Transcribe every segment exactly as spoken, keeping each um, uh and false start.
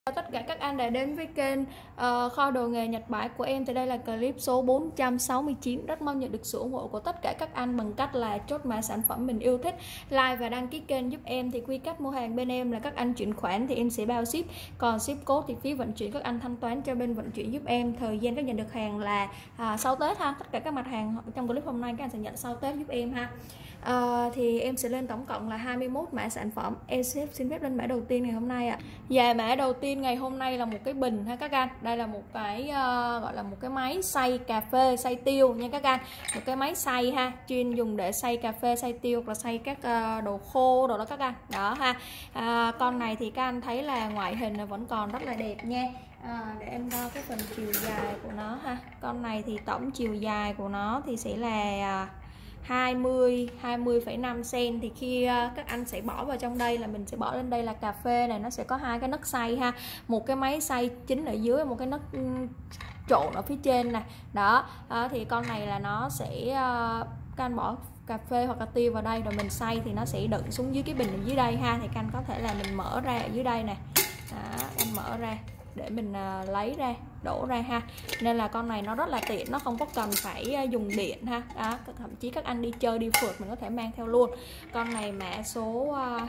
Chào tất cả các anh đã đến với kênh uh, kho đồ nghề Nhật Bãi của em. Thì đây là clip số bốn trăm sáu mươi chín. Rất mong nhận được sự ủng hộ của tất cả các anh bằng cách là chốt mã sản phẩm mình yêu thích, like và đăng ký kênh giúp em. Thì quy cách mua hàng bên em là các anh chuyển khoản thì em sẽ bao ship, còn ship code thì phí vận chuyển các anh thanh toán cho bên vận chuyển giúp em. Thời gian các nhận được hàng là à, sau Tết ha. Tất cả các mặt hàng trong clip hôm nay các anh sẽ nhận sau Tết giúp em ha. À, thì em sẽ lên tổng cộng là hai mươi mốt mã sản phẩm. Em sẽ xin phép lên mã đầu tiên ngày hôm nay ạ. À. Và mã đầu tiên ngày hôm nay là một cái bình ha các anh. Đây là một cái uh, gọi là một cái máy xay cà phê, xay tiêu nha các anh. Một cái máy xay ha, chuyên dùng để xay cà phê, xay tiêu và xay các uh, đồ khô đồ đó các anh. Đó ha. À, con này thì các anh thấy là ngoại hình là vẫn còn rất là đẹp nha. À, để em đo cái phần chiều dài của nó ha. Con này thì tổng chiều dài của nó thì sẽ là uh, hai mươi hai mươi phẩy năm xăng-ti-mét. Thì khi uh, các anh sẽ bỏ vào trong đây là mình sẽ bỏ lên đây là cà phê này, nó sẽ có hai cái nấc xay ha, một cái máy xay chính ở dưới, một cái nấc um, trộn ở phía trên này đó. Uh, thì con này là nó sẽ uh, các anh bỏ cà phê hoặc là tiêu vào đây rồi mình xay thì nó sẽ đựng xuống dưới cái bình ở dưới đây ha. Thì các anh có thể là mình mở ra ở dưới đây này đó, anh mở ra để mình uh, lấy ra đổ ra ha. Nên là con này nó rất là tiện, nó không có cần phải uh, dùng điện ha đó. Thậm chí các anh đi chơi đi phượt mình có thể mang theo luôn. Con này mã số uh,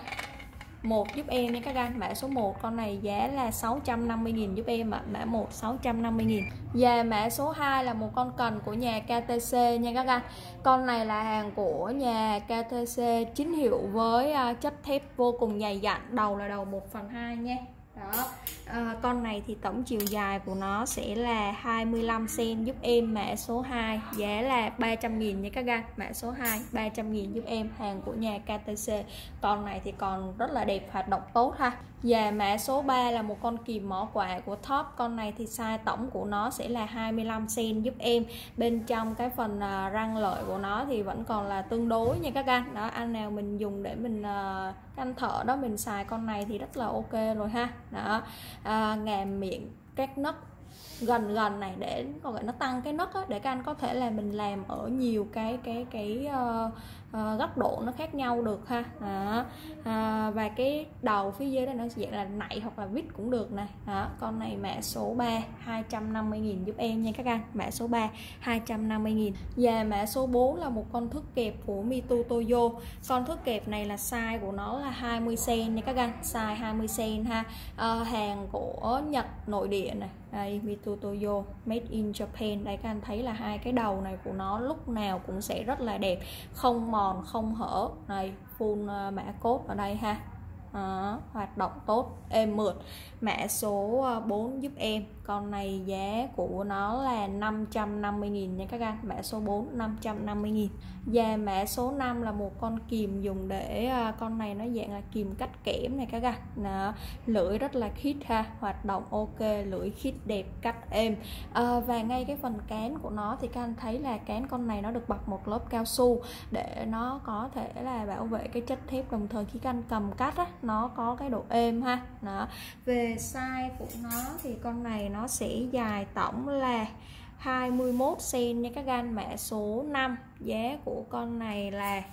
một giúp em nha các anh. Mã số một con này giá là sáu trăm năm mươi nghìn giúp em ạ. À. Mã một sáu trăm năm mươi nghìn. Và mã số hai là một con cần của nhà ca tê xê nha các anh. Con này là hàng của nhà ca tê xê chính hiệu với uh, chất thép vô cùng dày dặn. Đầu là đầu một phần hai nha. Đó. À, con này thì tổng chiều dài của nó sẽ là hai mươi lăm xăng-ti-mét giúp em. Mã số hai giá là ba trăm nghìn nha các anh. Mã số hai ba trăm nghìn giúp em, hàng của nhà ca tê xê. Con này thì còn rất là đẹp, hoạt động tốt ha. Và mã số ba là một con kìm mỏ quạ của Top. Con này thì size tổng của nó sẽ là hai mươi lăm xăng-ti-mét giúp em. Bên trong cái phần uh, răng lợi của nó thì vẫn còn là tương đối nha các anh. Đó, anh nào mình dùng để mình uh, anh thợ đó mình xài con này thì rất là ok rồi ha. Đó. À, ngàm miệng các nấc gần gần này để còn gọi nó tăng cái nấc á, để các anh có thể là mình làm ở nhiều cái cái cái uh, uh, góc độ nó khác nhau được ha. Đó. À, và cái đầu phía dưới đây nó dạng là nạy hoặc là vít cũng được này. Đó. Con này mã số ba hai trăm năm mươi nghìn giúp em nha các anh. Mã số ba hai trăm năm mươi nghìn. Và mã số bốn là một con thước kẹp của Mito Toyo. Con thước kẹp này là size của nó là hai mươi xăng-ti-mét nha các anh, size hai mươi xăng-ti-mét ha. À, hàng của Nhật nội địa này. Đây, Mito Toyo made in Japan. Đây các anh thấy là hai cái đầu này của nó lúc nào cũng sẽ rất là đẹp, không mòn không hở. Này full mã code ở đây ha. Đó, hoạt động tốt, êm mượt. Mã số bốn giúp em. Con này giá của nó là năm trăm năm mươi nghìn nha các anh. Mã số bốn năm trăm năm mươi nghìn. Và mã số năm là một con kìm dùng để con này nó dạng là kìm cắt kẽm này các anh. Đó, lưỡi rất là khít ha, hoạt động ok, lưỡi khít đẹp, cắt êm. À, và ngay cái phần cán của nó thì các anh thấy là cán con này nó được bọc một lớp cao su để nó có thể là bảo vệ cái chất thép, đồng thời khi các anh cầm cắt á, nó có cái độ êm ha. Đó. Về size của nó thì con này nó sẽ dài tổng là hai mươi mốt xăng-ti-mét nha các anh. Mã số năm giá của con này là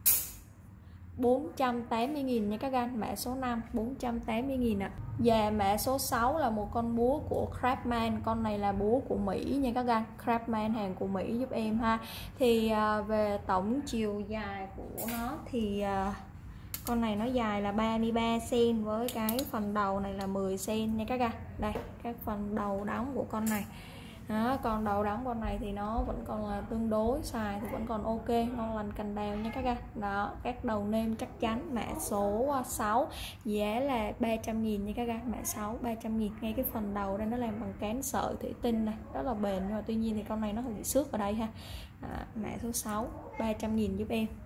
bốn trăm tám mươi nghìn nha các anh. Mã số năm bốn trăm tám mươi nghìn ạ. À. Và mã số sáu là một con búa của Craftsman. Con này là búa của Mỹ nha các anh. Craftsman hàng của Mỹ giúp em ha. Thì uh, về tổng chiều dài của nó thì uh, con này nó dài là ba mươi ba xăng-ti-mét với cái phần đầu này là mười xăng-ti-mét nha các anh. Đây, các phần đầu đóng của con này. Đó, còn đầu đóng con này thì nó vẫn còn là tương đối, xài thì vẫn còn ok, ngon lành cành đào nha các anh. Đó, các đầu nêm chắc chắn. Mã số sáu giá là ba trăm nghìn nha các anh. Mã sáu ba trăm nghìn. Ngay cái phần đầu đây nó làm bằng cán sợi thủy tinh này, rất là bền, nhưng mà tuy nhiên thì con này nó hơi bị xước ở đây ha. Đó, mã số sáu ba trăm nghìn giúp em.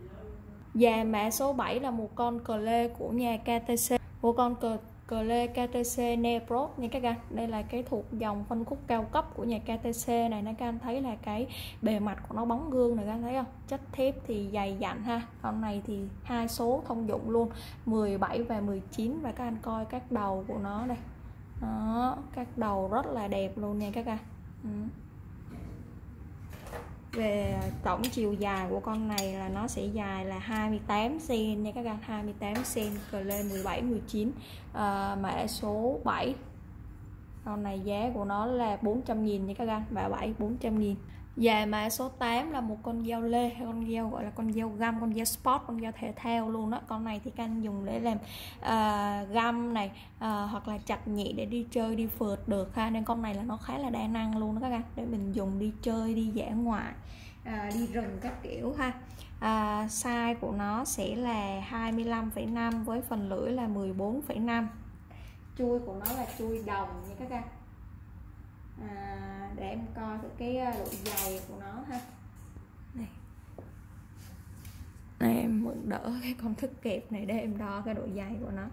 Và mã số bảy là một con cờ lê của nhà ca tê xê. Một con cờ cờ lê ca tê xê Nepro nha các anh. Đây là cái thuộc dòng phân khúc cao cấp của nhà ca tê xê này. Nó các anh thấy là cái bề mặt của nó bóng gương này, các anh thấy không? Chất thép thì dày dặn ha. Con này thì hai số thông dụng luôn, mười bảy và mười chín. Và các anh coi các đầu của nó đây. Đó, các đầu rất là đẹp luôn nha các anh. Ừ. Về tổng chiều dài của con này là nó sẽ dài là hai mươi tám xen-ti-mét nha các bạn, hai mươi tám xen-ti-mét, cờ lên mười bảy mười chín, à, mã số bảy. Con này giá của nó là bốn trăm nghìn nha các bạn, mã bảy bốn trăm nghìn. Và mã số tám là một con dao lê, con dao gọi là con dao găm, con dao sport, con dao thể thao luôn đó. Con này thì các anh dùng để làm uh, găm này, uh, hoặc là chặt nhẹ để đi chơi đi phượt được ha, nên con này là nó khá là đa năng luôn đó các anh, để mình dùng đi chơi đi dã ngoại, uh, đi rừng các kiểu ha. Uh, size của nó sẽ là hai mươi lăm phẩy năm với phần lưỡi là mười bốn phẩy năm. Chui của nó là chui đồng nha các anh. À, để em coi thử cái độ dày của nó ha. Này. Này em mượn đỡ cái con thức kẹp này để em đo cái độ dày của nó.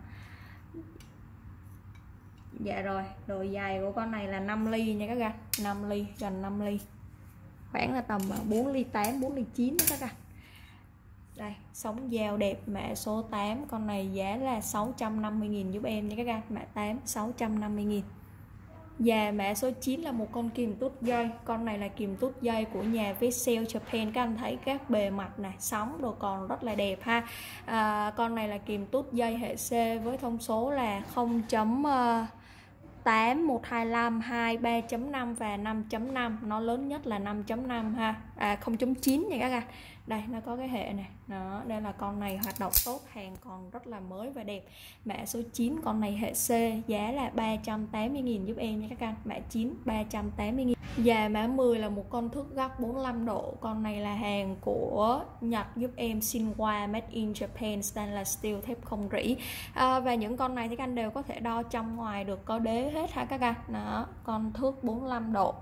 Dạ rồi, độ dày của con này là năm ly nha các bạn, năm ly, gần năm ly. Khoảng là tầm bốn ly tám, bốn ly chín đó các bạn. Đây, sống dao đẹp, mã số tám, con này giá là sáu trăm năm mươi nghìn giúp em nha các bạn, mã tám sáu trăm năm mươi nghìn. Và mã số chín là một con kìm tút dây. Con này là kìm tút dây của nhà Vessel Japan. Các anh thấy các bề mặt này, sóng đồ còn rất là đẹp ha. À, con này là kìm tút dây hệ C với thông số là không chấm tám, một hai lăm, hai, ba chấm năm và năm chấm năm. Nó lớn nhất là năm chấm năm ha, à, không chấm chín nha các bạn. Đây nó có cái hệ này đó, đây là con này hoạt động tốt, hàng còn rất là mới và đẹp. Mã số chín, con này hệ C, giá là ba trăm tám mươi nghìn giúp em nha các anh, mã chín ba trăm tám mươi nghìn. Và mã mười là một con thước góc bốn mươi lăm độ. Con này là hàng của Nhật giúp em, Shinwa, made in Japan, stainless steel, thép không rỉ. À, và những con này thì các anh đều có thể đo trong ngoài được, có đế hết ha các anh. Đó, con thước bốn mươi lăm độ.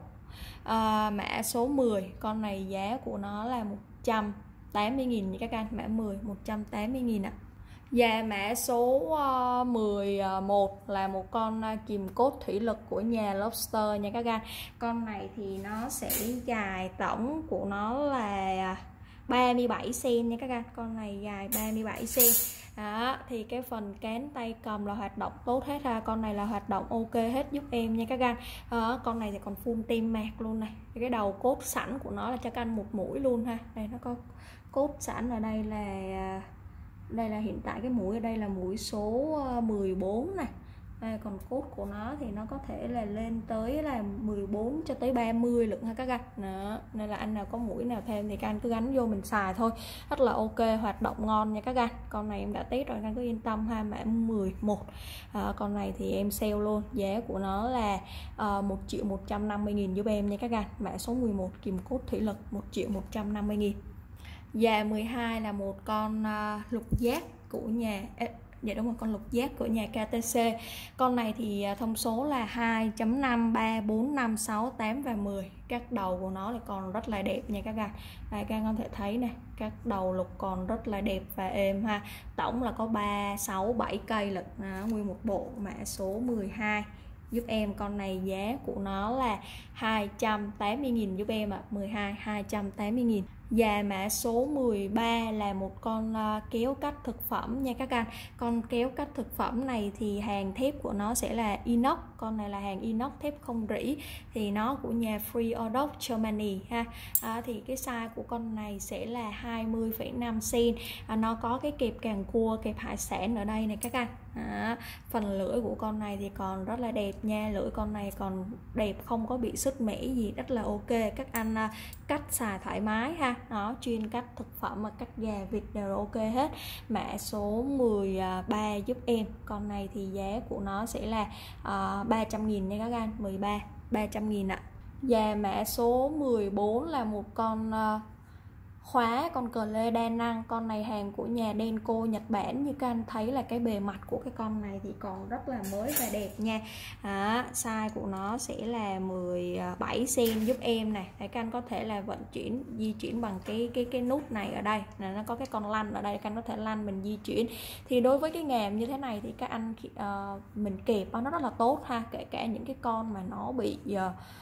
À, mã số mười, con này giá của nó là một trăm tám mươi nghìn nha các anh, mã mười một trăm tám mươi nghìn ạ. Và mã số mười một là một con kìm cốt thủy lực của nhà Lobster nha các anh. Con này thì nó sẽ dài tổng của nó là ba mươi bảy xen-ti-mét nha các anh. Con này dài ba mươi bảy xen-ti-mét. Đó, thì cái phần cán tay cầm là hoạt động tốt hết ha. Con này là hoạt động ok hết giúp em nha các anh. Đó, con này thì còn full tem mạc luôn này. Cái đầu cốt sẵn của nó là cho các anh một mũi luôn ha. Đây nó có cốt sẵn ở đây, là đây là hiện tại cái mũi ở đây là mũi số mười bốn này. Đây, còn cốt của nó thì nó có thể là lên tới là mười bốn cho tới ba mươi lận ha các anh. Đó, nên là anh nào có mũi nào thêm thì các anh cứ gắn vô mình xài thôi, rất là ok, hoạt động ngon nha các anh. Con này em đã test rồi, các anh cứ yên tâm ha. Mã mười một, à, con này thì em sale luôn, giá của nó là uh, một triệu một trăm năm mươi nghìn giúp em nha các anh. Mã số mười một kìm cốt thủy lực một triệu một trăm năm mươi nghìn. Và mười hai là một con uh, lục giác của nhà Dạ đúng rồi, con lục giác của nhà ca tê xê. Con này thì thông số là hai chấm năm, ba, bốn, năm, sáu, tám và mười. Các đầu của nó thì còn rất là đẹp nha các bạn. Đây các anh có thể thấy này, các đầu lục còn rất là đẹp và êm ha. Tổng là có ba, sáu, bảy cây lận, à, nguyên một bộ. Mã số mười hai giúp em. Con này giá của nó là hai trăm tám mươi nghìn giúp em ạ. À. mười hai hai trăm tám mươi nghìn. Và mã số mười ba là một con kéo cắt thực phẩm nha các anh. Con kéo cắt thực phẩm này thì hàng thép của nó sẽ là inox. Con này là hàng inox thép không rỉ, thì nó của nhà Freeodox Germany ha. À, thì cái size của con này sẽ là hai mươi phẩy năm xen-ti-mét. À, nó có cái kẹp càng cua, kẹp hải sản ở đây này các anh. À, phần lưỡi của con này thì còn rất là đẹp nha, lưỡi con này còn đẹp, không có bị sứt mẻ gì, rất là ok. Các anh uh, cắt xài thoải mái ha. Nó chuyên cắt thực phẩm mà cắt gà vịt đều ok hết. Mã số mười ba giúp em. Con này thì giá của nó sẽ là uh, ba trăm nghìn nha các anh. Mười ba ba trăm nghìn ạ. Và mã số mười bốn là một con uh, khóa, con cờ lê đa năng. Con này hàng của nhà Denko Nhật Bản. Như các anh thấy là cái bề mặt của cái con này thì còn rất là mới và đẹp nha. À, size của nó sẽ là mười bảy xen-ti-mét giúp em này. Để các anh có thể là vận chuyển, di chuyển bằng cái cái cái nút này ở đây. Là nó có cái con lăn ở đây, các anh có thể lăn mình di chuyển. Thì đối với cái ngàm như thế này thì các anh uh, mình kẹp nó rất là tốt ha. Kể cả những cái con mà nó bị uh,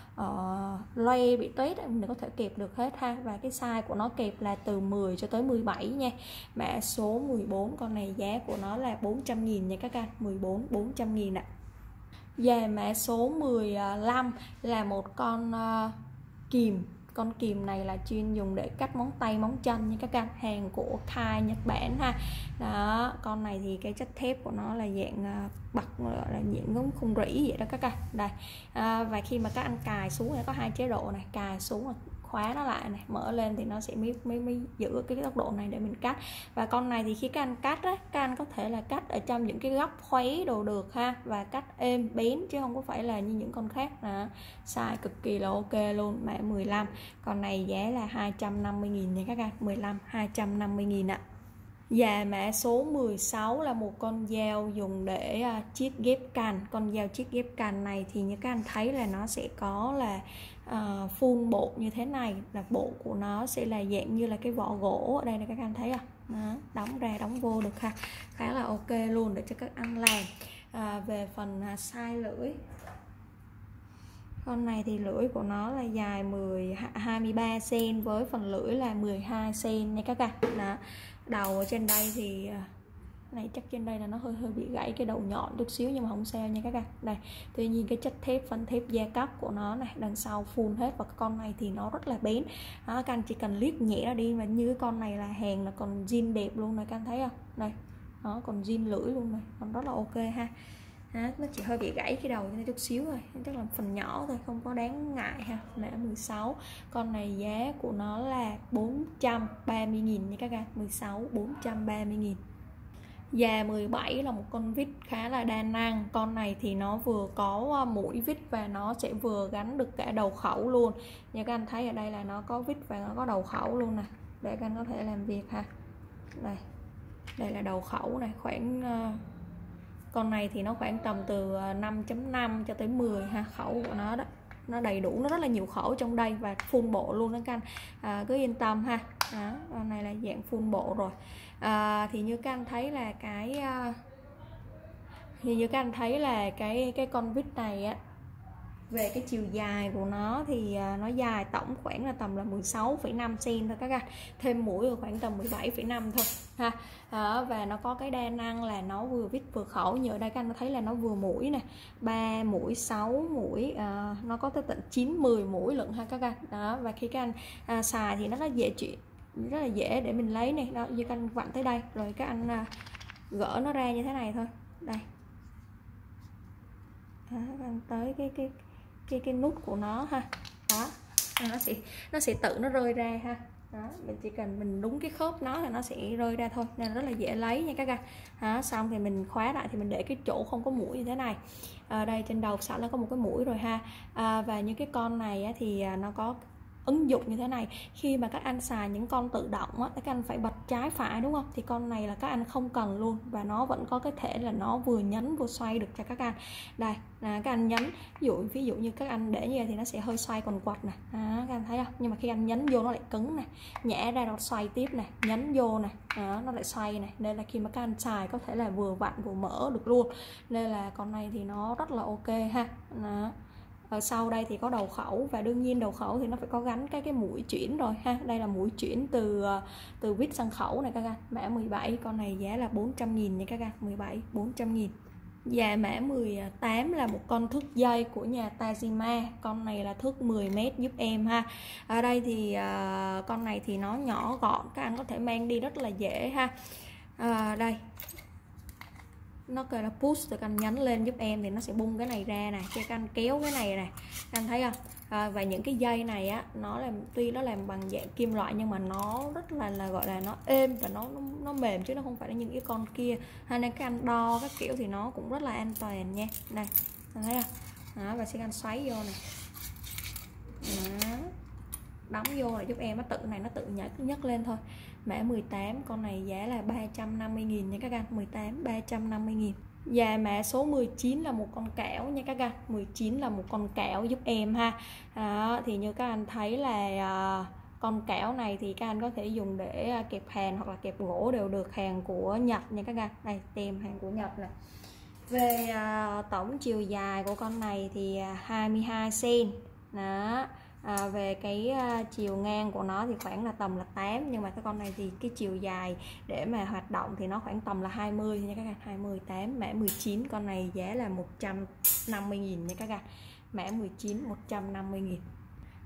Uh, loe bị tuyết mình có thể kẹp được hết ha. Và cái size của nó kẹp là từ mười cho tới mười bảy nha. Mã số mười bốn, con này giá của nó là bốn trăm nghìn nha các anh. Mười bốn bốn trăm nghìn ạ. Và mã số mười lăm là một con uh, kìm con kìm này là chuyên dùng để cắt móng tay móng chân như các anh, hàng của Kai Nhật Bản ha. Đó, con này thì cái chất thép của nó là dạng bậc, là dạng giống khung rỉ vậy đó các anh. Đây à, và khi mà các anh cài xuống này có hai chế độ này, cài xuống khóa nó lại này, mở lên thì nó sẽ mới mới, mới giữ cái, cái tốc độ này để mình cắt. Và con này thì khi các anh cắt á, các anh có thể là cắt ở trong những cái góc khuấy đồ được ha, và cắt êm bén chứ không có phải là như những con khác. Đó, xài cực kỳ là ok luôn. Mã mười lăm, con này giá là hai trăm năm mươi nghìn nha các anh, mười lăm hai trăm năm mươi nghìn ạ. Và mã số mười sáu là một con dao dùng để uh, chiết ghép cành. Con dao chiết ghép cành này thì như các anh thấy là nó sẽ có là uh, full bộ như thế này, là bộ của nó sẽ là dạng như là cái vỏ gỗ ở đây này các anh thấy không? Đó, đóng ra đóng vô được ha, khá là ok luôn để cho các anh làm. Uh, về phần uh, size lưỡi, con này thì lưỡi của nó là dài mười hai mươi ba xăng-ti-mét với phần lưỡi là mười hai xăng-ti-mét nha các bạn. Đó, đầu ở trên đây thì này chắc trên đây là nó hơi hơi bị gãy cái đầu nhọn chút xíu nhưng mà không sao nha các bạn. Đây, tuy nhiên cái chất thép, phần thép da cắt của nó này đằng sau full hết, và con này thì nó rất là bén. Đó, các anh chỉ cần liếc nhẹ nó đi, mà như cái con này là hàng là còn zin đẹp luôn này, các anh thấy không? Đây, nó còn zin lưỡi luôn này, còn rất là ok ha. À, nó chỉ hơi bị gãy cái đầu nó chút xíu thôi, chắc là phần nhỏ thôi, không có đáng ngại ha. Mã mười sáu, con này giá của nó là bốn trăm ba mươi nghìn nha các bạn, mười sáu bốn trăm ba mươi nghìn. Và mười bảy là một con vít khá là đa năng. Con này thì nó vừa có mũi vít và nó sẽ vừa gắn được cả đầu khẩu luôn. Như các anh thấy ở đây là nó có vít và nó có đầu khẩu luôn nè, để các anh có thể làm việc ha. Đây, đây là đầu khẩu này, khoảng con này thì nó khoảng tầm từ năm chấm năm cho tới mười ha, khẩu của nó đó, nó đầy đủ, nó rất là nhiều khẩu trong đây và full bộ luôn đó các anh, à, cứ yên tâm ha. Đó, con này là dạng full bộ rồi. À, thì như các anh thấy là cái thì như các anh thấy là cái cái con vít này á, về cái chiều dài của nó thì nó dài tổng khoảng là tầm là mười sáu phẩy năm xăng-ti-mét thôi các anh, thêm mũi ở khoảng tầm mười bảy phẩy năm thôi ha. Đó, và nó có cái đa năng là nó vừa vít vừa khẩu. Như ở đây các anh thấy là nó vừa mũi nè, ba mũi, sáu mũi, à, nó có tới tận chín mười mũi lận ha các anh. Đó, và khi các anh à, xài thì nó rất dễ chuyện, rất là dễ để mình lấy này. Đó, như các anh vặn tới đây rồi các anh à, gỡ nó ra như thế này thôi. Đây, đó, các anh tới cái cái cái cái nút của nó ha. Đó, nó sẽ nó sẽ tự nó rơi ra ha. Đó, mình chỉ cần mình đúng cái khớp nó là nó sẽ rơi ra thôi, nên rất là dễ lấy nha các bạn. Đó, xong thì mình khóa lại thì mình để cái chỗ không có mũi như thế này. Ở đây trên đầu sẵn là có một cái mũi rồi ha. À, và những cái con này á, thì nó có ứng dụng như thế này. Khi mà các anh xài những con tự động á, các anh phải bật trái phải đúng không, thì con này là các anh không cần luôn, và nó vẫn có cái thể là nó vừa nhấn vừa xoay được cho các anh. Đây là các anh nhấn, ví dụ ví dụ như các anh để như vậy thì nó sẽ hơi xoay còn quạt nè. Đó, các anh thấy không, nhưng mà khi anh nhấn vô nó lại cứng nè, nhả ra nó xoay tiếp nè, nhấn vô nè, đó, nó lại xoay này, nên là khi mà các anh xài có thể là vừa vặn vừa mở được luôn, nên là con này thì nó rất là ok ha. Đó. Ở sau đây thì có đầu khẩu, và đương nhiên đầu khẩu thì nó phải có gắn cái cái mũi chuyển rồi ha. Đây là mũi chuyển từ từ vít sang khẩu này các anh. Mã mười bảy, con này giá là bốn trăm nghìn nha các anh, mười bảy bốn trăm nghìn. Và mã mười tám là một con thước dây của nhà Tajima. Con này là thước mười mét giúp em ha. Ở đây thì uh, con này thì nó nhỏ gọn, các anh có thể mang đi rất là dễ ha. Uh, đây nó kêu là push, được anh nhấn lên giúp em thì nó sẽ bung cái này ra này, cho các anh kéo cái này này, các anh thấy không? À, và những cái dây này á, nó làm tuy nó làm bằng dạng kim loại nhưng mà nó rất là là gọi là nó êm và nó nó, nó mềm, chứ nó không phải là những cái con kia, nên các anh đo các kiểu thì nó cũng rất là an toàn nha. Đây, anh thấy không? Đó, và sẽ anh xoáy vô này. Đó, đóng vô là giúp em, nó tự này nó tự nhảy nhấc lên thôi. Mã mười tám, con này giá là ba trăm năm mươi nghìn nha các anh, mười tám ba trăm năm mươi nghìn. Và mã số mười chín là một con kẽo nha các anh, mười chín là một con kẽo giúp em ha. Đó, thì như các anh thấy là uh, con kẽo này thì các anh có thể dùng để kẹp hàng hoặc là kẹp gỗ đều được, hàng của Nhật nha các anh. Đây, tem hàng của Nhật này. Về uh, tổng chiều dài của con này thì hai mươi hai xăng-ti-mét. Đó. À, về cái uh, chiều ngang của nó thì khoảng là tầm là tám, nhưng mà cái con này thì cái chiều dài để mà hoạt động thì nó khoảng tầm là hai mươi nha các bạn, hai mươi tám. Mã mười chín, con này giá là một trăm năm mươi nghìn nha các bạn, mã mười chín một trăm năm mươi nghìn.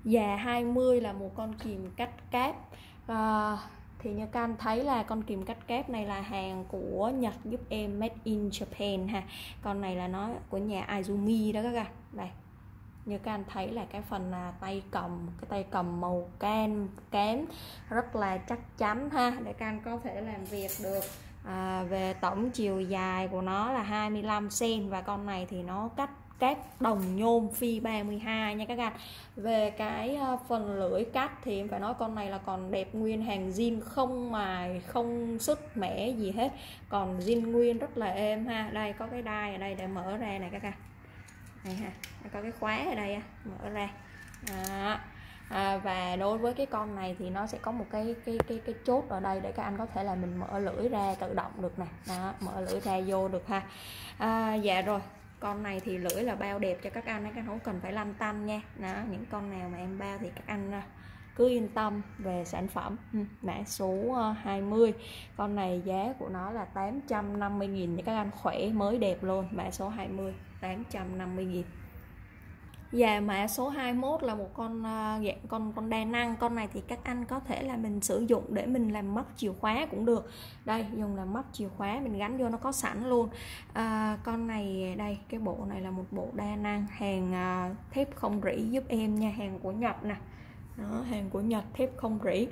Già hai mươi là một con kìm cắt cáp. à, Thì như các anh thấy là con kìm cắt kép này là hàng của Nhật giúp em, made in Japan ha. Con này là nó của nhà Izumi đó các anh. Đây, như các anh thấy là cái phần là tay cầm, cái tay cầm màu cam kém rất là chắc chắn ha, để các anh có thể làm việc được. à, Về tổng chiều dài của nó là hai mươi lăm xăng-ti-mét và con này thì nó cắt cáp đồng nhôm phi ba mươi hai nha các anh. Về cái phần lưỡi cắt thì em phải nói con này là còn đẹp nguyên hàng zin, không mài không sứt mẻ gì hết, còn zin nguyên rất là êm ha. Đây có cái đai ở đây để mở ra này các anh, đây ha, có cái khóa ở đây mở ra. Đó. À, và đối với cái con này thì nó sẽ có một cái cái cái cái chốt ở đây để các anh có thể là mình mở lưỡi ra tự động được nè. Đó, mở lưỡi ra vô được ha. À, dạ rồi, con này thì lưỡi là bao đẹp cho các anh, các anh không cần phải lăn tăn nha. Đó, những con nào mà em bao thì các anh cứ yên tâm về sản phẩm. Mã số hai mươi, con này giá của nó là tám trăm năm mươi nghìn nha các anh, khỏe mới đẹp luôn. Mã số hai mươi tám trăm năm mươi nghìn. Và mã số hai mươi mốt là một con uh, dạng con con đa năng. Con này thì các anh có thể là mình sử dụng để mình làm móc chìa khóa cũng được. Đây, dùng làm móc chìa khóa mình gắn vô nó có sẵn luôn. À, con này đây, cái bộ này là một bộ đa năng, hàng uh, thép không rỉ giúp em nha, hàng của Nhật nè. Đó, hàng của Nhật, thép không rỉ.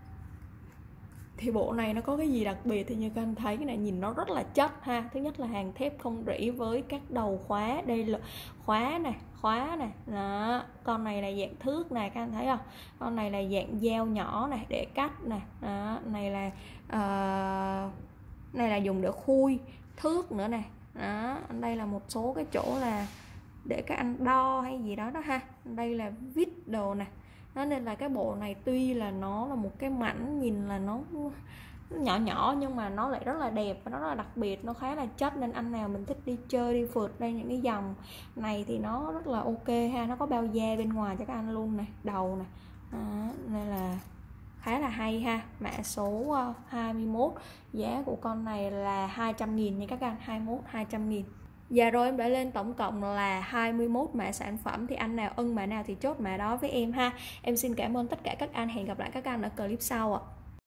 Thì bộ này nó có cái gì đặc biệt thì như các anh thấy cái này nhìn nó rất là chất ha. Thứ nhất là hàng thép không rỉ với các đầu khóa, đây là khóa này, khóa này. Đó, con này là dạng thước này, các anh thấy không? Con này là dạng dao nhỏ này để cắt này. Đó, này là uh, này là dùng để khui thước nữa này. Đó, đây là một số cái chỗ là để các anh đo hay gì đó đó ha. Đây là vít đồ này. Đó, nên là cái bộ này tuy là nó là một cái mảnh nhìn là nó nhỏ nhỏ nhưng mà nó lại rất là đẹp và nó rất là đặc biệt, nó khá là chất, nên anh nào mình thích đi chơi đi phượt đây những cái dòng này thì nó rất là ok ha. Nó có bao da bên ngoài cho các anh luôn này, đầu này. Đó, nên là khá là hay ha. Mã số hai mươi mốt, giá của con này là hai trăm nghìn nha các anh, hai mươi mốt hai trăm nghìn. Dạ rồi, em đã lên tổng cộng là hai mươi mốt mã sản phẩm, thì anh nào ưng mã nào thì chốt mã đó với em ha. Em xin cảm ơn tất cả các anh, hẹn gặp lại các anh ở clip sau ạ.